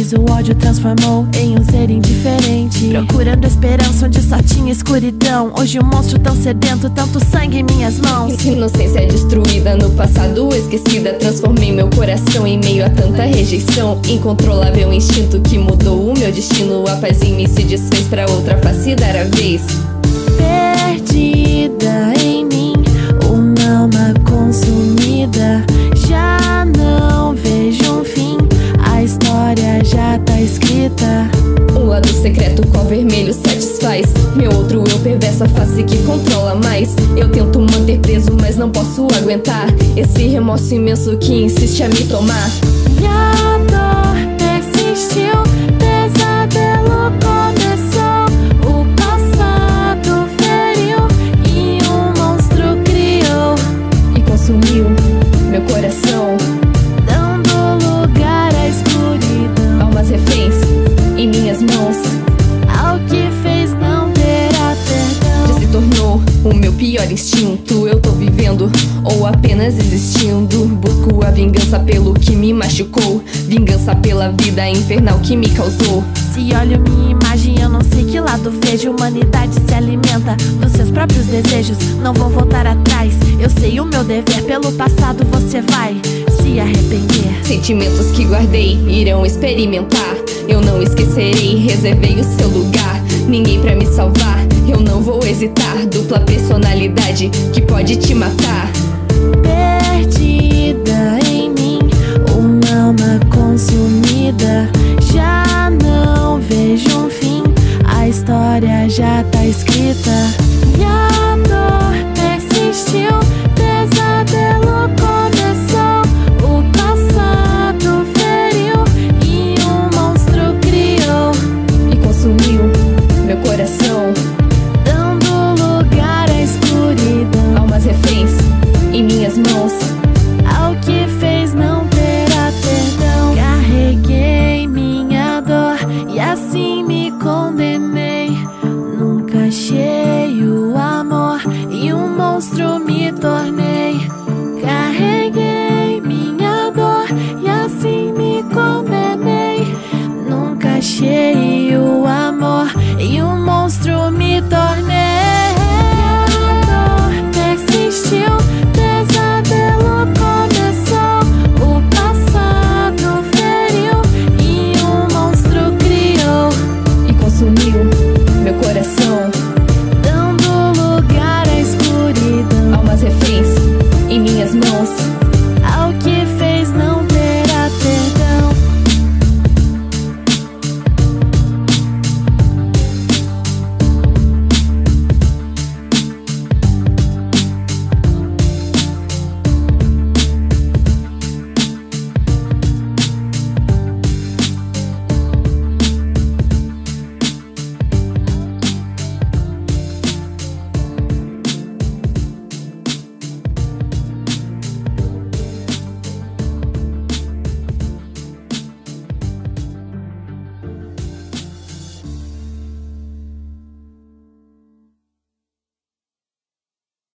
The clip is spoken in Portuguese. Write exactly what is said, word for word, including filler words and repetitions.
Antes o ódio transformou em um ser indiferente, procurando esperança onde só tinha escuridão. Hoje um monstro tão sedento, tanto sangue em minhas mãos. Inocência destruída, no passado esquecida. Transformei meu coração em meio a tanta rejeição. Incontrolável instinto que mudou o meu destino. A paz em mim se desfez pra outra face dar a vez. Perdida em mim, uma alma consumida. Já não vejo um fim, a história já tá escrita. Um lado secreto, qual vermelho satisfaz. Meu outro eu perverso, a face que controla mais. Eu tento manter preso, mas não posso aguentar esse remorso imenso que insiste a me tomar. E a dor persistiu, pesadelo começou. O passado feriu e um monstro criou e consumiu meu coração, dando lugar à escuridão. Almas reféns em minhas mãos, ao que fez não terá perdão. Já se tornou o meu pior instinto. Eu tô vivendo ou apenas existindo. Busco a vingança pelo que me machucou, vingança pela vida infernal que me causou. Se olho minha imagem eu não sei que lado vejo. Humanidade se alimenta dos seus próprios desejos. Não vou voltar atrás, eu sei o meu dever. Pelo passado você vai se arrepender. Sentimentos que guardei irão experimentar. Eu não esquecerei, reservei o seu lugar. Ninguém pra me salvar, eu não vou hesitar. Dupla personalidade que pode te matar. Perdida em mim, uma alma consumida. Já não vejo um fim, a história já tá escrita.